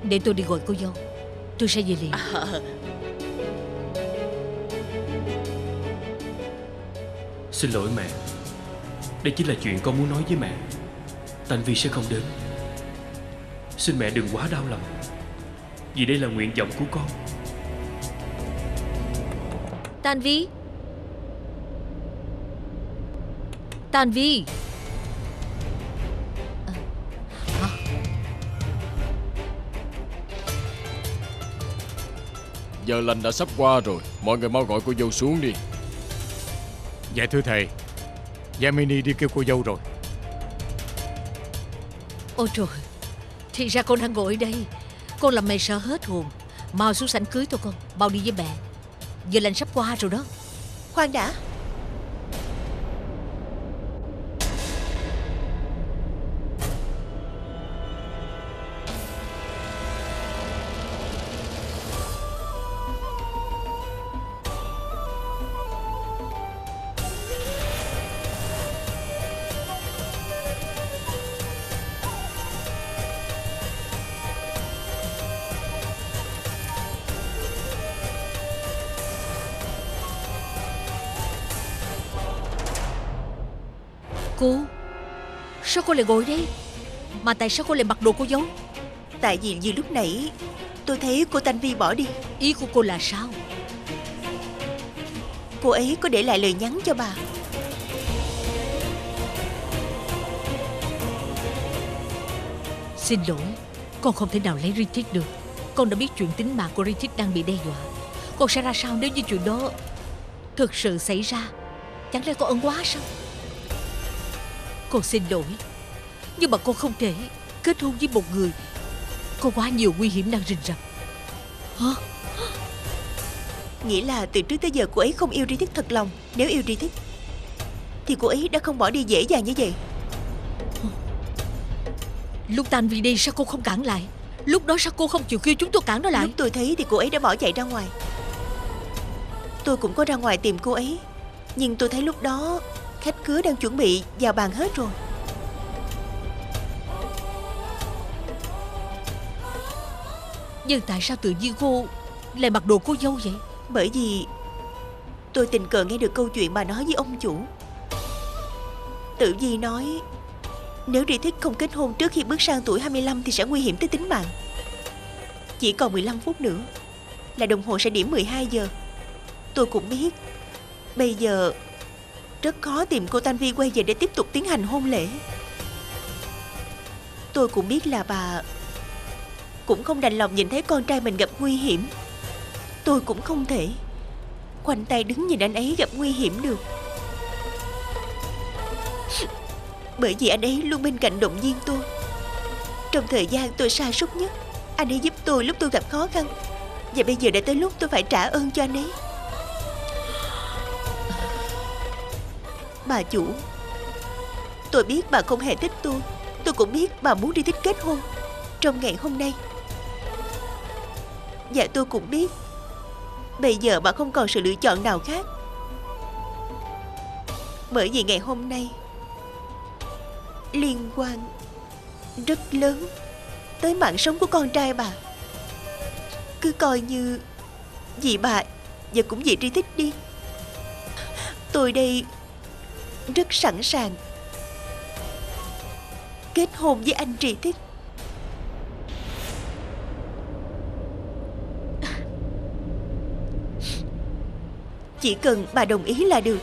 Để tôi đi gọi cô dâu. Tôi sẽ về liền. Xin lỗi mẹ. Đây chính là chuyện con muốn nói với mẹ. Tanh Vi sẽ không đến. Xin mẹ đừng quá đau lòng, vì đây là nguyện vọng của con. Tanh Vi. Tanh Vi. Giờ lành đã sắp qua rồi, mọi người mau gọi cô dâu xuống đi. Dạ thưa thầy, Yamini đi kêu cô dâu rồi. Ôi trời, thì ra con đang ngồi ở đây. Con làm mẹ sợ hết hồn. Mau xuống sảnh cưới thôi con. Mau đi với mẹ. Giờ lành sắp qua rồi đó. Khoan đã. Cô, sao cô lại ngồi đây? Mà tại sao cô lại mặc đồ cô dâu? Tại vì như lúc nãy tôi thấy cô Tanh Vi bỏ đi. Ý của cô là sao? Cô ấy có để lại lời nhắn cho bà. Xin lỗi, con không thể nào lấy Ritik được. Con đã biết chuyện tính mạng của Ritik đang bị đe dọa. Con sẽ ra sao nếu như chuyện đó thực sự xảy ra? Chẳng lẽ con ân quá sao? Con xin lỗi, nhưng mà con không thể kết hôn với một người có quá nhiều nguy hiểm đang rình rập. Hả? Nghĩa là từ trước tới giờ cô ấy không yêu Ritik thật lòng. Nếu yêu Ritik thì cô ấy đã không bỏ đi dễ dàng như vậy. Lúc Tanh Vi đi sao cô không cản lại? Lúc đó sao cô không chịu kêu chúng tôi cản nó lại? Lúc tôi thấy thì cô ấy đã bỏ chạy ra ngoài. Tôi cũng có ra ngoài tìm cô ấy, nhưng tôi thấy lúc đó khách khứa đang chuẩn bị vào bàn hết rồi. Nhưng tại sao tự nhiên cô lại mặc đồ cô dâu vậy? Bởi vì tôi tình cờ nghe được câu chuyện bà nói với ông chủ. Tử Vi nói nếu Ritik không kết hôn trước khi bước sang tuổi 25 thì sẽ nguy hiểm tới tính mạng. Chỉ còn 15 phút nữa là đồng hồ sẽ điểm 12 giờ. Tôi cũng biết bây giờ rất khó tìm cô Tanh Vi quay về để tiếp tục tiến hành hôn lễ. Tôi cũng biết là bà cũng không đành lòng nhìn thấy con trai mình gặp nguy hiểm. Tôi cũng không thể khoanh tay đứng nhìn anh ấy gặp nguy hiểm được. Bởi vì anh ấy luôn bên cạnh động viên tôi. Trong thời gian tôi sa sút nhất, anh ấy giúp tôi lúc tôi gặp khó khăn. Và bây giờ đã tới lúc tôi phải trả ơn cho anh ấy. Bà chủ, tôi biết bà không hề thích tôi. Tôi cũng biết bà muốn đi thích kết hôn trong ngày hôm nay. Và tôi cũng biết bây giờ bà không còn sự lựa chọn nào khác. Bởi vì ngày hôm nay liên quan rất lớn tới mạng sống của con trai bà. Cứ coi như vì bà và cũng vì Ritik đi. Tôi đây rất sẵn sàng kết hôn với anh Ritik. Chỉ cần bà đồng ý là được.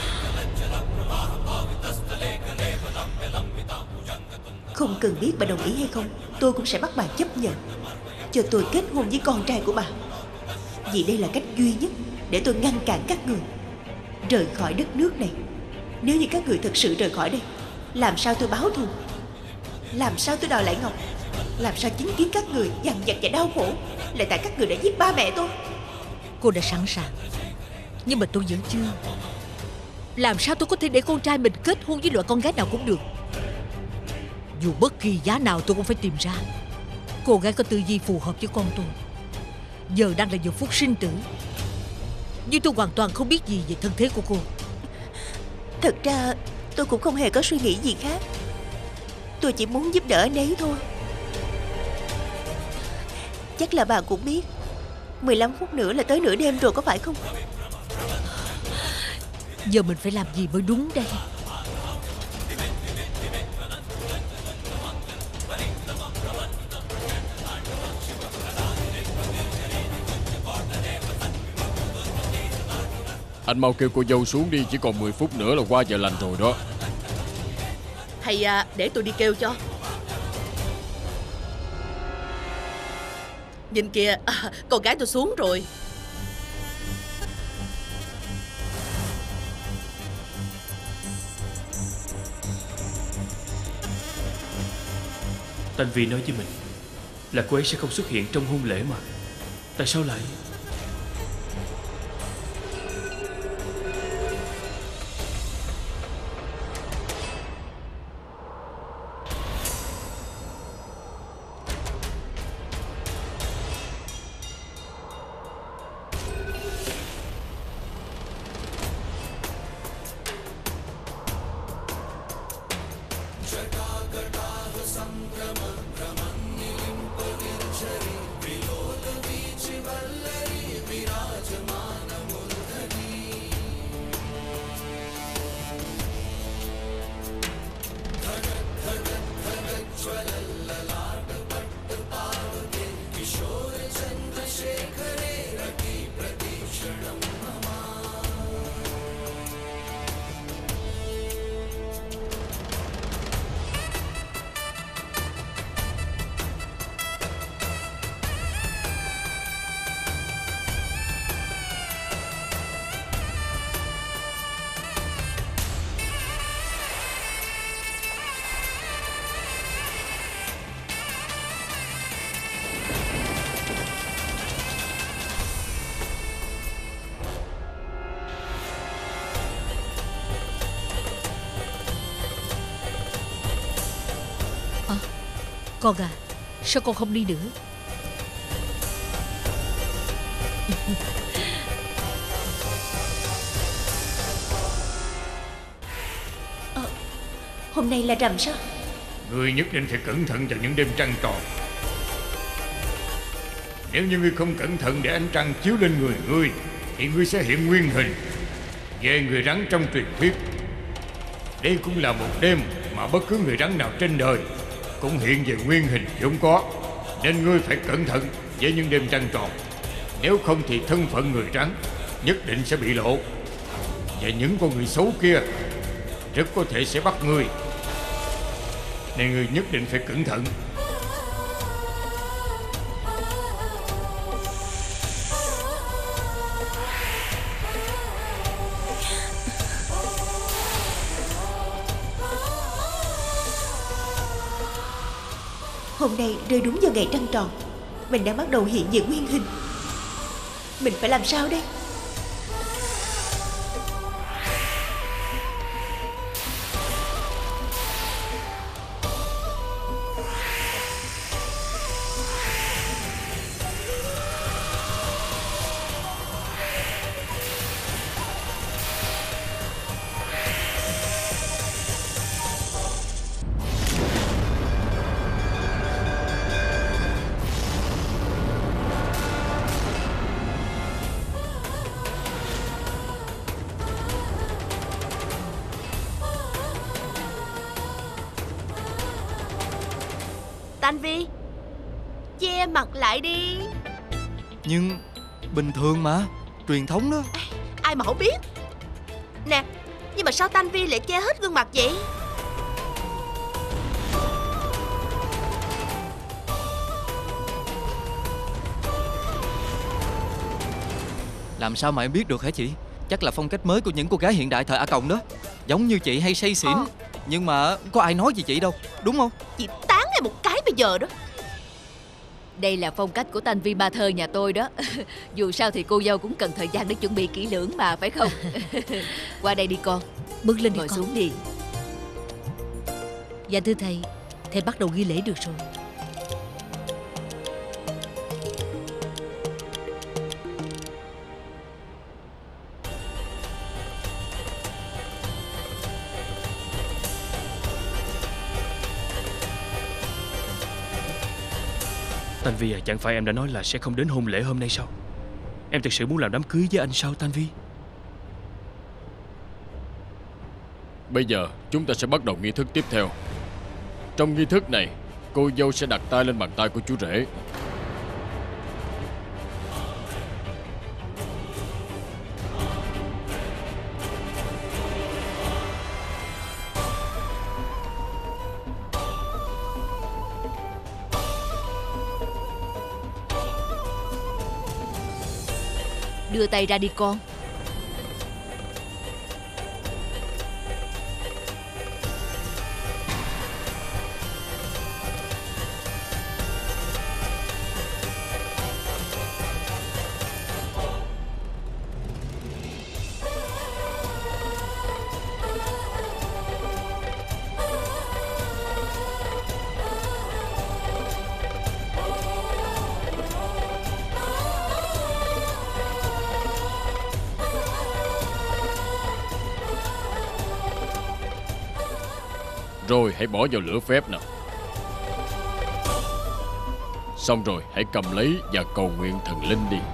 Không cần biết bà đồng ý hay không, tôi cũng sẽ bắt bà chấp nhận cho tôi kết hôn với con trai của bà. Vì đây là cách duy nhất để tôi ngăn cản các người rời khỏi đất nước này. Nếu như các người thật sự rời khỏi đây, làm sao tôi báo thù? Làm sao tôi đòi lại Ngọc? Làm sao chứng kiến các người dằn vặt và đau khổ lại tại các người đã giết ba mẹ tôi? Cô đã sẵn sàng, nhưng mà tôi vẫn chưa. Làm sao tôi có thể để con trai mình kết hôn với loại con gái nào cũng được? Dù bất kỳ giá nào tôi cũng phải tìm ra cô gái có tư duy phù hợp với con tôi. Giờ đang là giờ phút sinh tử, nhưng tôi hoàn toàn không biết gì về thân thế của cô. Thật ra tôi cũng không hề có suy nghĩ gì khác. Tôi chỉ muốn giúp đỡ anh ấy thôi. chắc là bà cũng biết 15 phút nữa là tới nửa đêm rồi, có phải không? Giờ mình phải làm gì mới đúng đây? Anh mau kêu cô dâu xuống đi, chỉ còn 10 phút nữa là qua giờ lành rồi đó. Hay để tôi đi kêu cho. Nhìn kìa, con gái tôi xuống rồi. Tanh Vi nói với mình là cô ấy sẽ không xuất hiện trong hôn lễ mà. Tại sao lại... Con à, sao con không đi nữa? Hôm nay là rằm sao? Ngươi nhất định phải cẩn thận vào những đêm trăng tròn. Nếu như ngươi không cẩn thận để ánh trăng chiếu lên người ngươi thì ngươi sẽ hiện nguyên hình về người rắn trong truyền thuyết. Đây cũng là một đêm mà bất cứ người rắn nào trên đời cũng hiện về nguyên hình vốn có. Nên ngươi phải cẩn thận với những đêm trăng tròn. Nếu không thì thân phận người rắn nhất định sẽ bị lộ, và những con người xấu kia rất có thể sẽ bắt ngươi. Nên ngươi nhất định phải cẩn thận. Hôm nay rơi đúng vào ngày trăng tròn, mình đã bắt đầu hiện về nguyên hình. Mình phải làm sao đây? Tanh Vi, che mặt lại đi. Nhưng bình thường mà, truyền thống đó. Ai mà không biết. Nè, nhưng mà sao Tanh Vi lại che hết gương mặt vậy? Làm sao mà em biết được hả chị? Chắc là phong cách mới của những cô gái hiện đại thời A Cộng đó. Giống như chị hay say xỉn. Nhưng mà có ai nói gì chị đâu, đúng không? Chị tán em một cái bây giờ đó. Đây là phong cách của Tanh Vi ba thơ nhà tôi đó. Dù sao thì cô dâu cũng cần thời gian để chuẩn bị kỹ lưỡng mà, phải không? Qua đây đi con. Bước lên đi, ngồi con xuống đi. Dạ thưa thầy bắt đầu ghi lễ được rồi. Thanh Vi à, chẳng phải em đã nói là sẽ không đến hôn lễ hôm nay sao? Em thực sự muốn làm đám cưới với anh sao Thanh Vi? Bây giờ chúng ta sẽ bắt đầu nghi thức tiếp theo. Trong nghi thức này, cô dâu sẽ đặt tay lên bàn tay của chú rể. Đưa tay ra đi con. Rồi hãy bỏ vào lửa phép nào. Xong rồi hãy cầm lấy và cầu nguyện thần linh đi.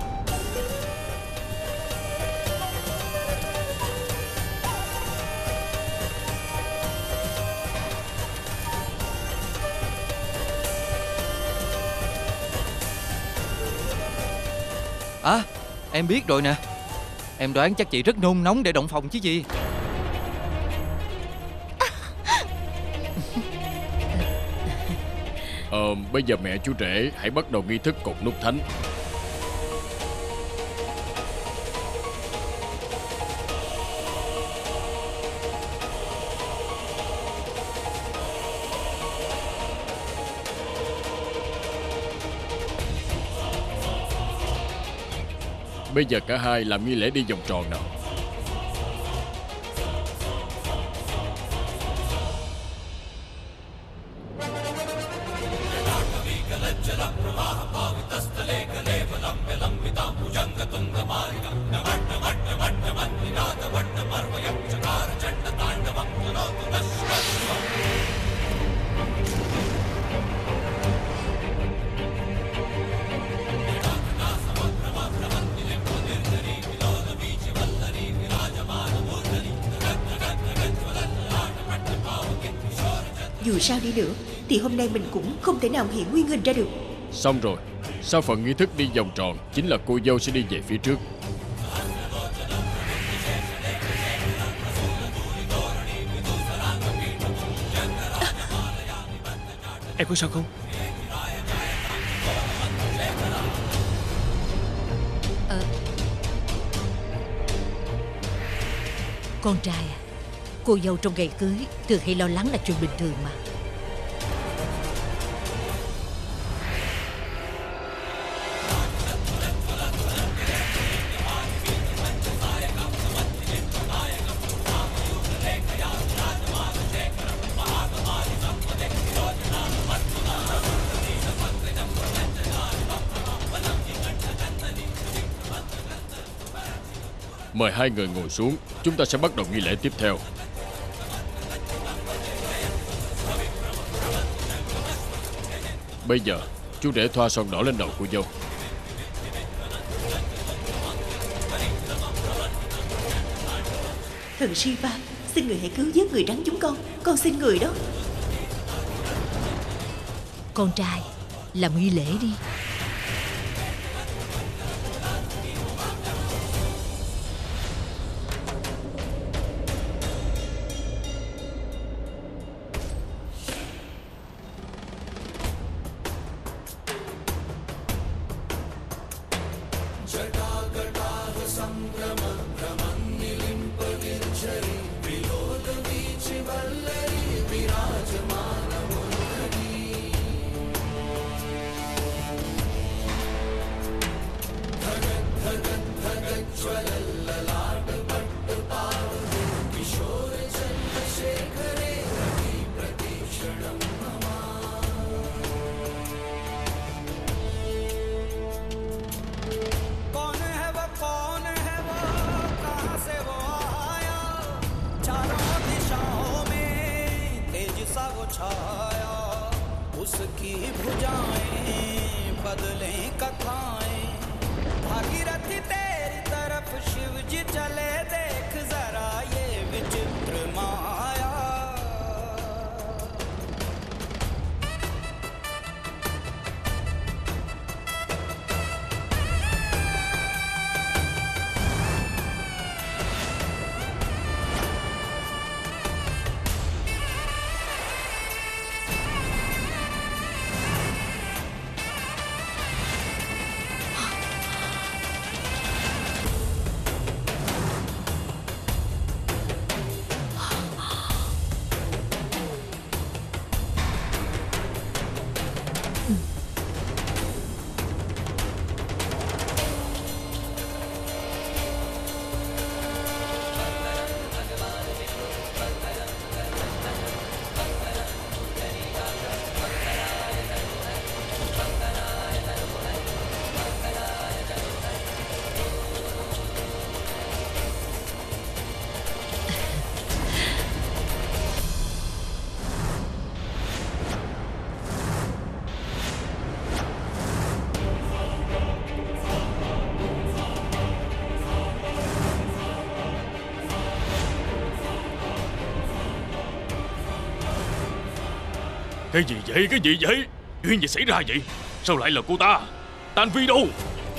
À, em biết rồi nè. Em đoán chắc chị rất nôn nóng để động phòng chứ gì. Bây giờ mẹ chú rể hãy bắt đầu nghi thức cột nút thánh. Bây giờ cả hai làm nghi lễ đi vòng tròn nào. Dù sao đi nữa thì hôm nay mình cũng không thể nào hiện nguyên hình ra được. Xong rồi, sau phần nghi thức đi vòng tròn, chính là cô dâu sẽ đi về phía trước. Em có sao không? Con trai à, cô dâu trong ngày cưới thường hay lo lắng là chuyện bình thường mà. Mời hai người ngồi xuống. Chúng ta sẽ bắt đầu nghi lễ tiếp theo. Bây giờ chú rể thoa son đỏ lên đầu cô dâu. Thần Shiva, xin người hãy cứu giết người rắn chúng con xin người đó. Con trai, làm nghi lễ đi. छाया उसकी भुजाएं बदलें कथाएं भागीरथ तेरी तरफ शिव जी चले देख जरा ये विचित्र माया Cái gì vậy? Cái gì vậy? Chuyện gì xảy ra vậy? Sao lại là cô ta? Tan Vi đâu?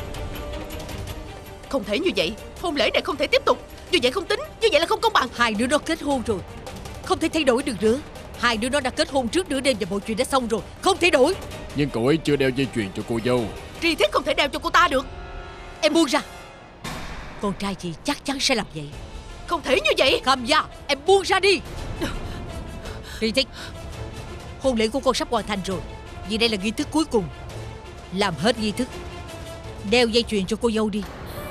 Không thể như vậy. Hôn lễ này không thể tiếp tục. Như vậy không tính. Như vậy là không công bằng. Hai đứa nó kết hôn rồi, không thể thay đổi được nữa. Hai đứa nó đã kết hôn trước nửa đêm và mọi chuyện đã xong rồi, không thể đổi. Nhưng cậu ấy chưa đeo dây chuyền cho cô dâu. Tri Thiết không thể đeo cho cô ta được. Em buông ra. Con trai chị chắc chắn sẽ làm vậy. Không thể như vậy. Cầm da, em buông ra đi. Tri Thiết, hôn lễ của con sắp hoàn thành rồi. Vì đây là nghi thức cuối cùng. Làm hết nghi thức, đeo dây chuyền cho cô dâu đi.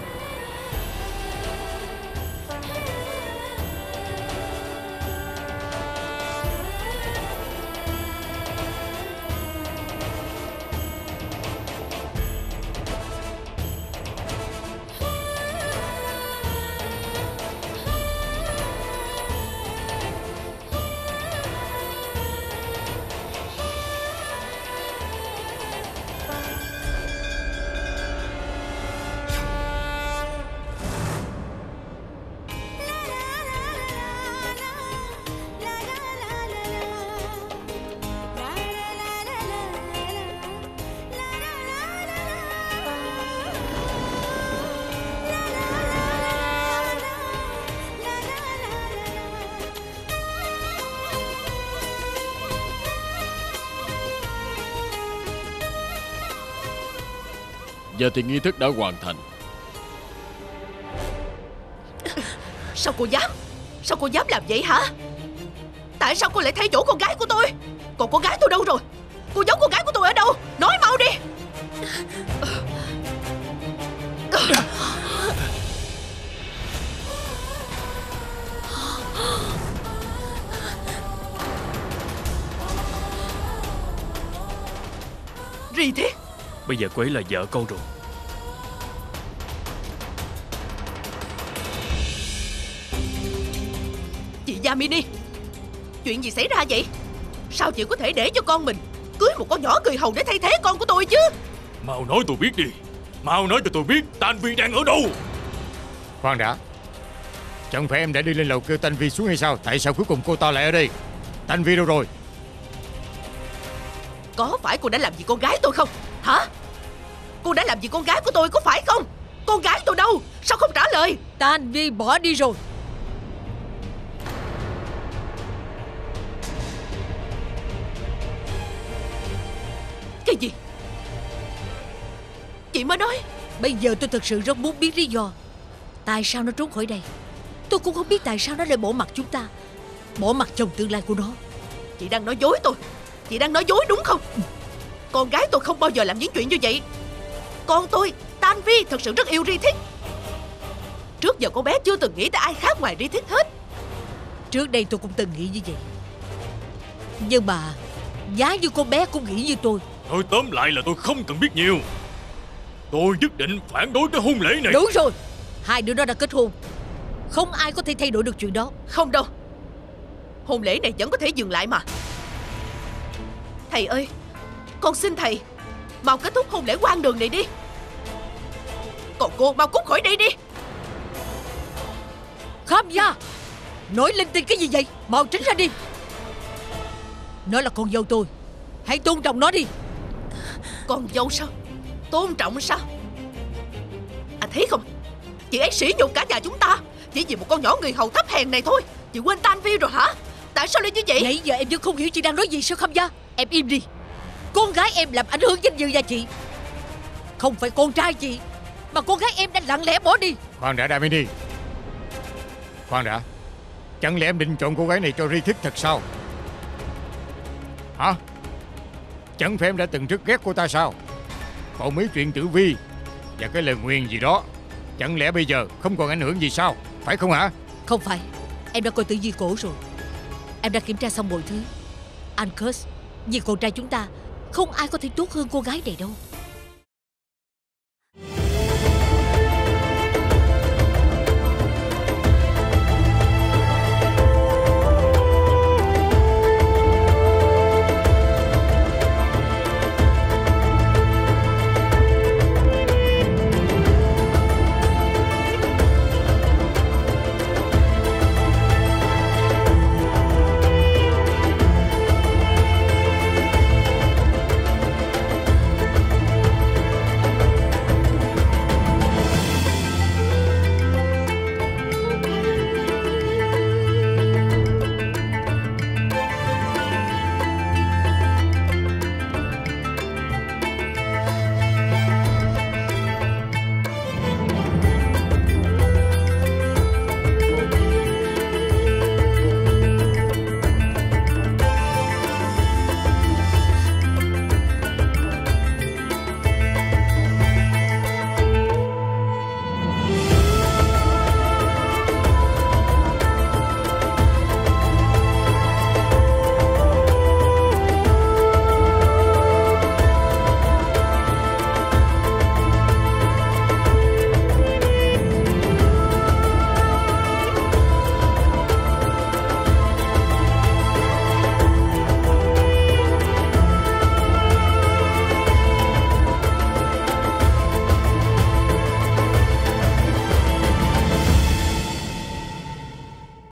Giờ thì nghi thức đã hoàn thành. Sao cô dám? Sao cô dám làm vậy hả? Tại sao cô lại thay dỗ con gái của tôi? Còn con gái tôi đâu rồi? Cô giấu con gái của tôi ở đâu? Nói mau đi. Tri Thiết, Bây giờ cô ấy là vợ con rồi. chị Yamini, chuyện gì xảy ra vậy? Sao chị có thể để cho con mình cưới một con nhỏ cười hầu để thay thế con của tôi chứ? Mau nói tôi biết đi. Mau nói cho tôi biết Tan Vi đang ở đâu. Khoan đã. Chẳng phải em đã đi lên lầu kêu Tan Vi xuống hay sao? Tại sao cuối cùng cô ta lại ở đây? Tan Vi đâu rồi? Có phải cô đã làm gì con gái tôi không? Hả? Cô đã làm gì con gái của tôi có phải không? Con gái tôi đâu? Sao không trả lời? Tan Vi bỏ đi rồi. Cái gì? Chị mới nói. Bây giờ tôi thật sự rất muốn biết lý do. Tại sao nó trốn khỏi đây? Tôi cũng không biết tại sao nó lại bỏ mặt chúng ta, bỏ mặt chồng tương lai của nó. Chị đang nói dối tôi. Chị đang nói dối đúng không? Con gái tôi không bao giờ làm những chuyện như vậy. Con tôi, Tan Vi, thật sự rất yêu Tri Thiết. Trước giờ con bé chưa từng nghĩ tới ai khác ngoài Tri Thiết hết. Trước đây tôi cũng từng nghĩ như vậy, nhưng mà giá như con bé cũng nghĩ như tôi. Nói tóm lại là tôi không cần biết nhiều. Tôi nhất định phản đối cái hôn lễ này. Đúng rồi, hai đứa nó đã kết hôn, không ai có thể thay đổi được chuyện đó. Không đâu. Hôn lễ này vẫn có thể dừng lại mà. Thầy ơi, con xin thầy, Mau kết thúc hôn lễ quan đường này đi. Còn cô mau cút khỏi đây đi. Kham gia, nói linh tinh cái gì vậy? Mau tránh ra đi. Nó là con dâu tôi, hãy tôn trọng nó đi. Con dâu sao? Tôn trọng sao? Anh thấy không, chị ấy sỉ nhục cả nhà chúng ta chỉ vì một con nhỏ người hầu thấp hèn này thôi. Chị quên Tan Vi rồi hả? Tại sao lại như vậy? Nãy giờ em vẫn không hiểu chị đang nói gì sao Kham gia. Em im đi. Con gái em làm ảnh hưởng danh dự nhà chị. Không phải con trai chị, mà con gái em đã lặng lẽ bỏ đi. Khoan đã Damini. Khoan đã. Chẳng lẽ em định chọn cô gái này cho Rithik thật sao? Hả? Chẳng phải em đã từng rất ghét cô ta sao? Còn mấy chuyện tử vi và cái lời nguyền gì đó, chẳng lẽ bây giờ không còn ảnh hưởng gì sao? Phải không hả? Không phải. Em đã coi tử vi cổ rồi. Em đã kiểm tra xong mọi thứ. Ancus, vì con trai chúng ta không ai có thể tốt hơn cô gái này đâu.